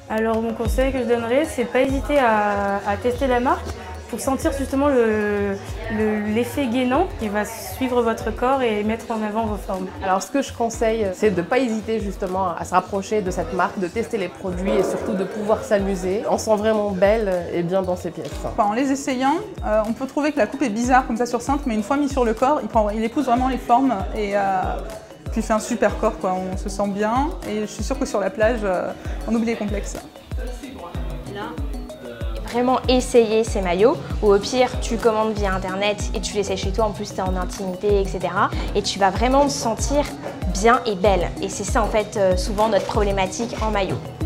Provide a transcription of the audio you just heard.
Alors mon conseil que je donnerais, c'est pas hésiter à tester la marque pour sentir justement l'effet gainant qui va suivre votre corps et mettre en avant vos formes. Alors ce que je conseille, c'est de ne pas hésiter justement à se rapprocher de cette marque, de tester les produits et surtout de pouvoir s'amuser. On sent vraiment belle et bien dans ses pièces. En les essayant, on peut trouver que la coupe est bizarre comme ça sur cintre, mais une fois mis sur le corps, il épouse vraiment les formes et puis il fait un super corps, quoi. On se sent bien et je suis sûre que sur la plage, on oublie les complexes. Vraiment essayer ces maillots, ou au pire tu commandes via internet et tu les essaies chez toi, en plus tu es en intimité, etc. Et tu vas vraiment te sentir bien et belle. Et c'est ça en fait souvent notre problématique en maillot.